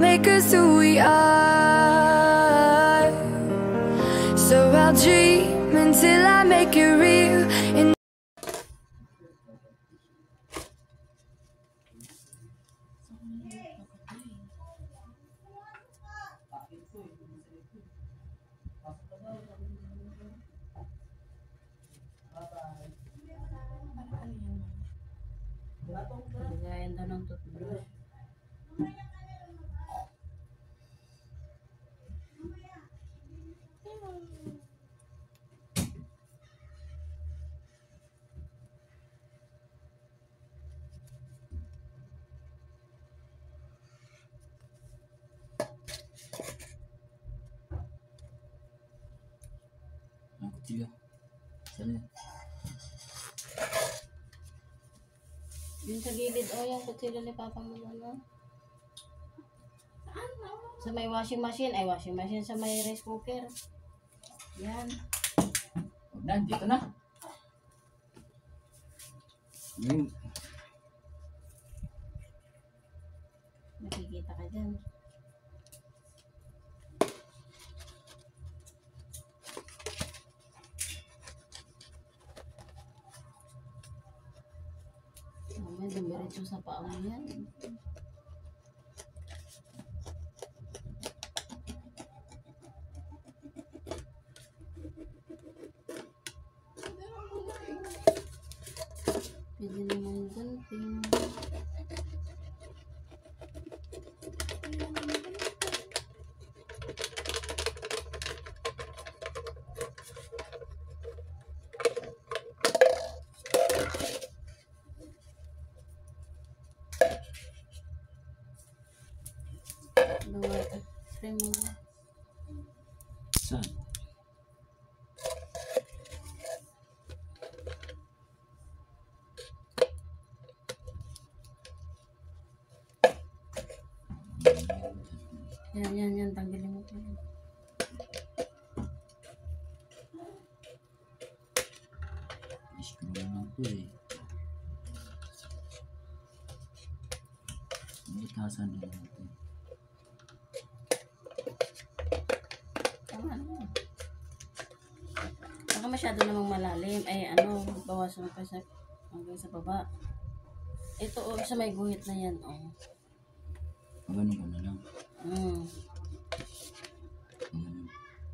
make us who we are. So I'll dream until I make it real. And Bigayan daw ng toothbrush. Ang kutsilyo. Saan yun? Yung sa gilid, yung kutsilyo ni Papa mo ano? Sa may washing machine, sa may rice cooker. Yan. Huwag na, dito na. Yung Nakikita ka dyan. May dumiretso sa paa mo yan. Pwede naman gunting. Spray mo na. saan? Yan. Tanggalin mo po. I-screw mo lang po eh. Butasan din natin. Tama naman. Baka masyado namang malalim. Bawasan mo pa hanggang sa baba. Ito sa may guhit na yan. Ganun ko na lang. Mm. Ganun.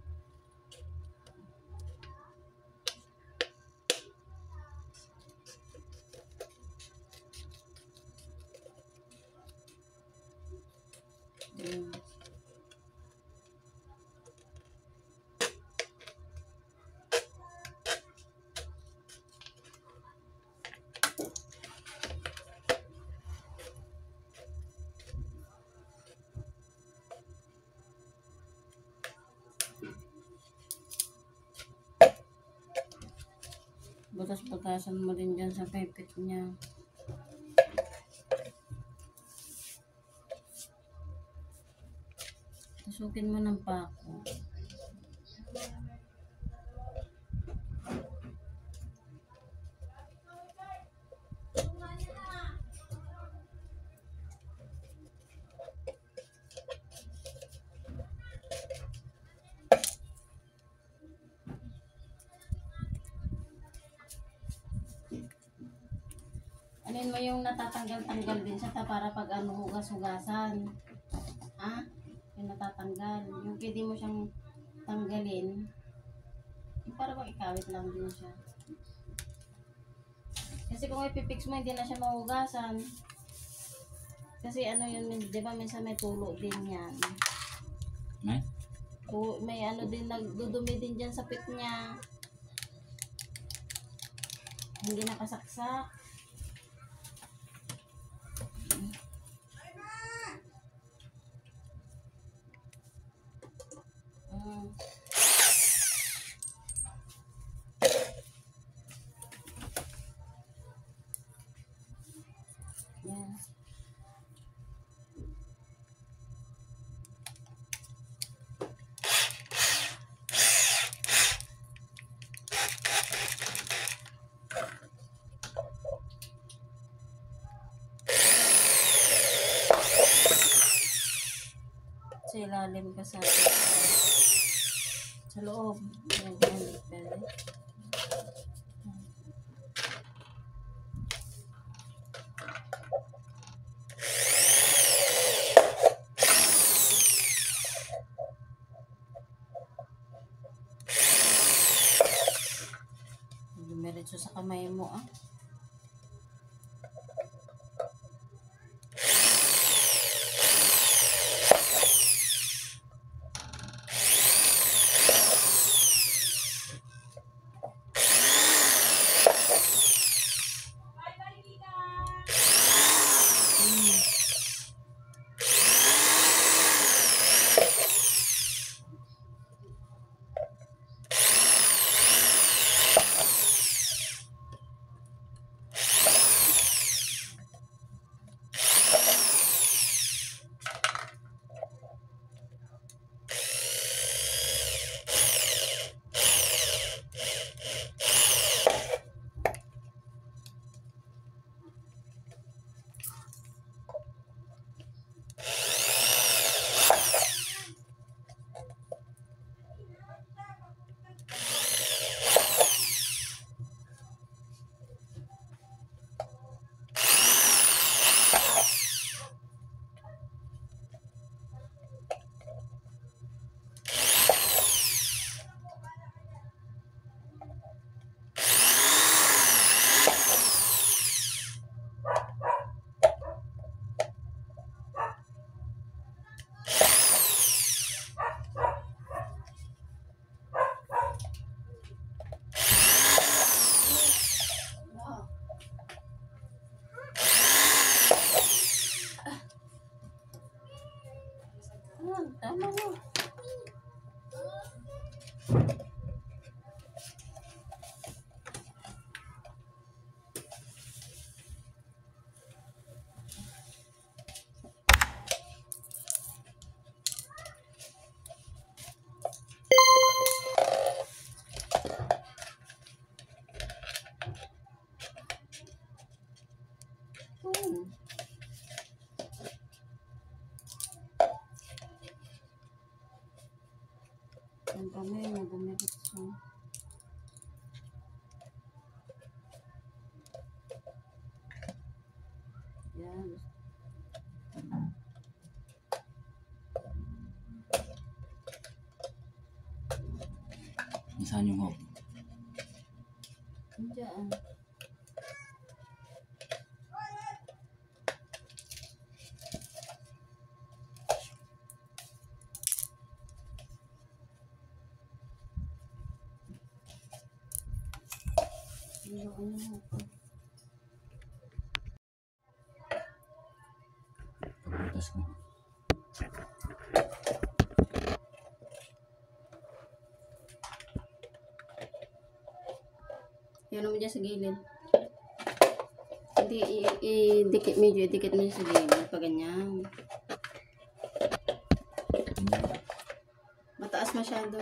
Butas-butasan mo din dyan sa pipit niya. Tusukin mo ng pako. Anin mo yung natatanggal-tanggal din siya para pag hugas-hugasan. Yung natatanggal. Yung pwede mo siyang tanggalin. Yung para bang ikawit lang din siya. Kasi kung ipipix mo, hindi na siya mahugasan. Kasi yun, di ba minsan may tulo din yan. May din, nagdudumi din dyan sa pit niya. Hindi nakasaksak. Yan. ilalim ka sa loob. Yan, yan, pwede. Dumiretso sa kamay mo, ah. Tama mo. Ang kamay mo, dumiretso. Yan. Nasaan yung hope? Diyan. Pagbutas ko. Yan naman dyan sa gilid. Hindi, i-dikit medyo, i-dikit mo sa gilid. Pag ganyan. Mataas masyado.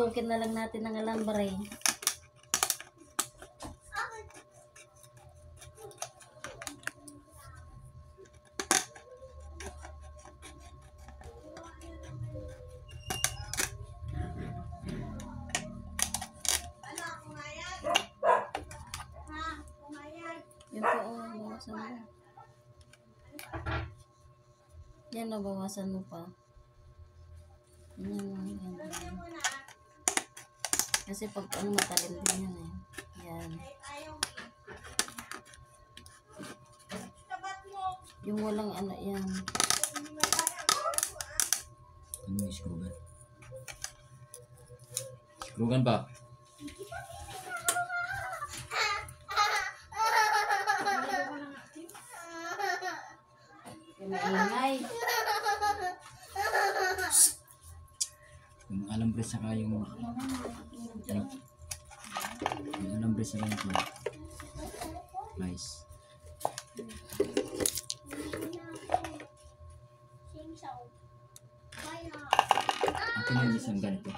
Susukin na lang natin ng alambre. Yan po, bawasan mo. Yan, nabawasan mo pa. Yan. Kasi pag matalim din yan eh. Yan. Yung walang ano yan. Ano yung skrugan? Skrugan pa. Yung maingay. Yung alambre saka yung alambre saka yung rice. Akin yung isang ganito.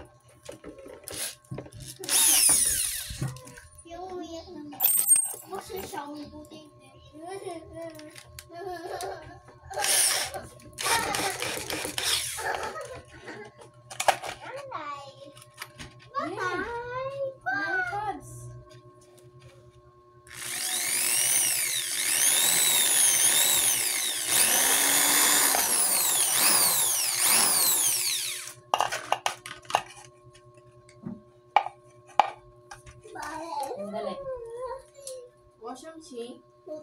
Dali. 我生气。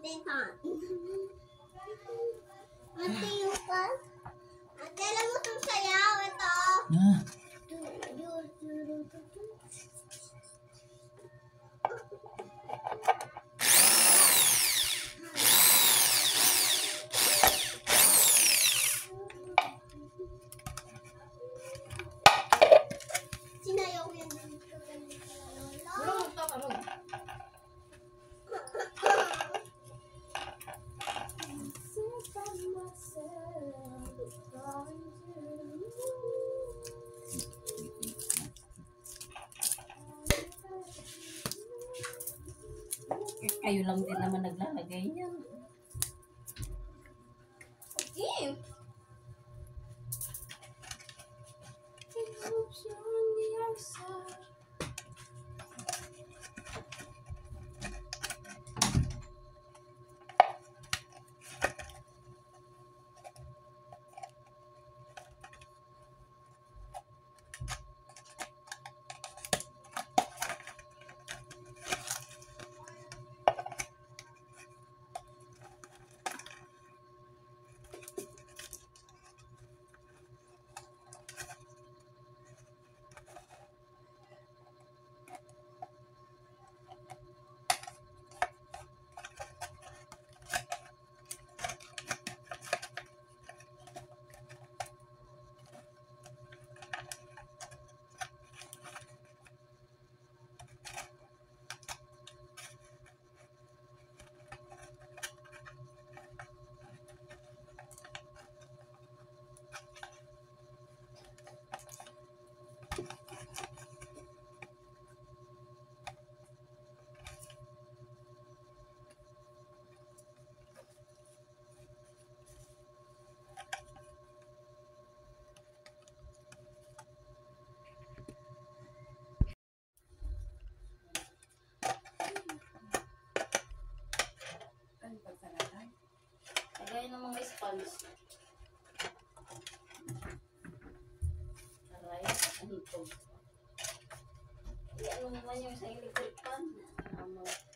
Ate, yung ka? Ate, alam mo itong sayaw, ito. Ah, Sinayaw ko yan dito. Belum tak belum. Kayo lang din naman naglalagay niyan. Lagay ng mga sponge. Aray, ano to? Ano naman yung sa electric pan?